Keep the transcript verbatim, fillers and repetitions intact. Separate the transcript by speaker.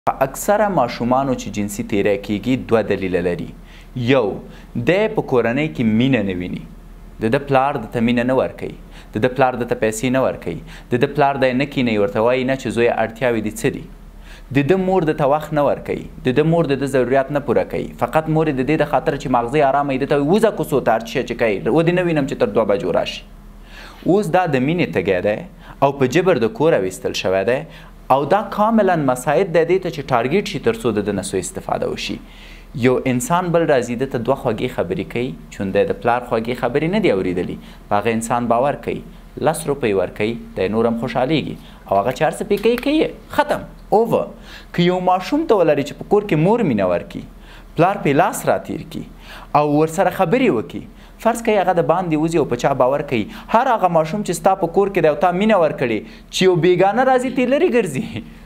Speaker 1: په اکثره ماشومانو چې جنسي تیری کیږي دوه دلیله لري. یو، دی په کورنۍ کې مینه نه ویني، د ده پلار درته مینه نه ورکوي، د ده پلار درته پیسې نه ورکوي، د ده پلار دی نه کینوي، ورته وایي نه چې زویه اړتیاوې دې څه دي، د ده مور درته وخت نه ورکوي، د ده مور د ده ضرورت نه پوره کوي، فقط مور یې د دې د خاطر چې ماغزه ارامه وي ده ته وایي وځه کوڅو ته هر څه چې کوي ودې نه وینم چې تر دوه بجو راشي. اوس دا د مینې تږی دی او په جبر د کوره ویستل شوی دی او دا کاملا مساعد دی دې ته چې ټارګیټ شي تر څو د ده نه سوء استفاده وشي. یو انسان بل راځي ده ته دوه خوږې خبرې کوي، چون دی د پلار خوږې خبرې نه دي اورېدلي، په هغه انسان باور کوي، لس روپۍ ورکوي، دی نور هم خوشحالېږي او هغه چې هر څه پرې کوي کوي ختم اوور. که یو ماشوم ته ولري چې په کور کې مور مینه ورکړي، پلار پرې لاس راتیر کړي او ورسره خبرې وکړي، فرض کوي هغه د باندې وځي او په چا باور کوي، هر هغه ماشوم چې ستا په کور کې دی او تا مینه ورکړې چې یو بېګانه راځي ترې لرې ګرځي